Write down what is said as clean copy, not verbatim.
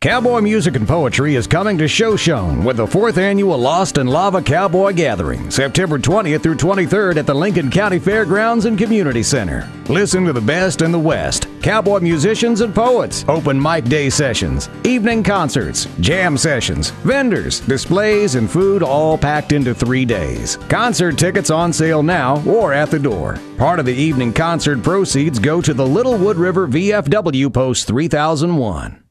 Cowboy Music and Poetry is coming to Shoshone with the 4th Annual Lost in Lava Cowboy Gathering, September 20th through 23rd at the Lincoln County Fairgrounds and Community Center. Listen to the best in the West, cowboy musicians and poets, open mic day sessions, evening concerts, jam sessions, vendors, displays, and food all packed into 3 days. Concert tickets on sale now or at the door. Part of the evening concert proceeds go to the Little Wood River VFW Post 3001.